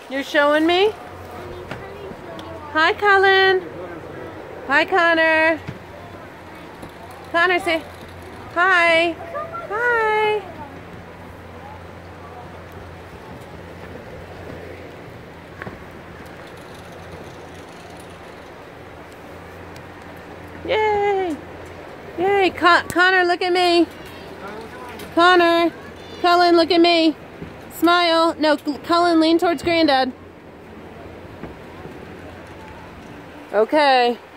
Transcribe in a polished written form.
You're showing me? Hi, Cullen. Hi, Connor. Connor, say hi. Hi. Yay. Yay. Connor, look at me. Connor. Cullen, look at me. Smile. No, Cullen, lean towards Granddad. Okay.